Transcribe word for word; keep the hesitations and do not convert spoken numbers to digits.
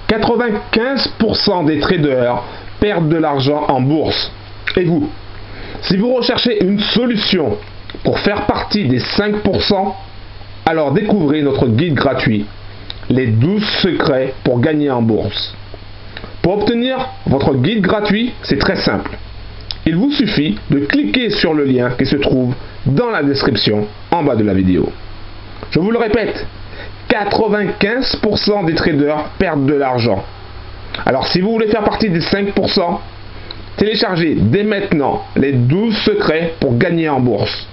quatre-vingt-quinze pour cent des traders perdent de l'argent en bourse. Et vous? Si vous recherchez une solution pour faire partie des cinq pour cent, alors découvrez notre guide gratuit, les douze secrets pour gagner en bourse. Pour obtenir votre guide gratuit, c'est très simple. Il vous suffit de cliquer sur le lien qui se trouve dans la description en bas de la vidéo. Je vous le répète, quatre-vingt-quinze pour cent des traders perdent de l'argent. Alors si vous voulez faire partie des cinq pour cent, téléchargez dès maintenant les douze secrets pour gagner en bourse.